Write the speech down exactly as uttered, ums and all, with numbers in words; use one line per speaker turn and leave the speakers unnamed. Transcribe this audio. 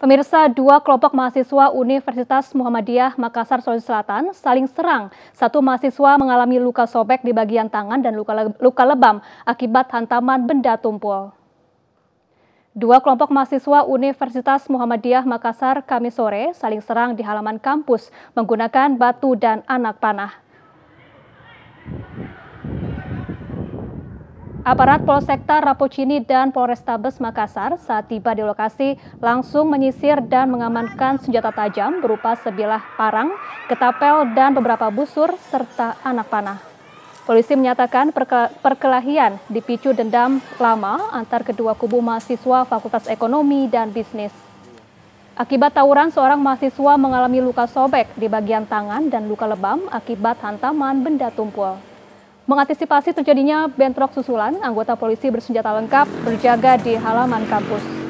Pemirsa, dua kelompok mahasiswa Universitas Muhammadiyah Makassar, Sulawesi Selatan saling serang. Satu mahasiswa mengalami luka sobek di bagian tangan dan luka, le luka lebam akibat hantaman benda tumpul. Dua kelompok mahasiswa Universitas Muhammadiyah Makassar Kamis sore saling serang di halaman kampus menggunakan batu dan anak panah. Aparat Polsekta Rapocini dan Polrestabes Makassar saat tiba di lokasi langsung menyisir dan mengamankan senjata tajam berupa sebilah parang, ketapel, dan beberapa busur serta anak panah. Polisi menyatakan perke perkelahian dipicu dendam lama antar kedua kubu mahasiswa Fakultas Ekonomi dan Bisnis. Akibat tawuran, seorang mahasiswa mengalami luka sobek di bagian tangan dan luka lebam akibat hantaman benda tumpul. Mengantisipasi terjadinya bentrok susulan, anggota polisi bersenjata lengkap berjaga di halaman kampus.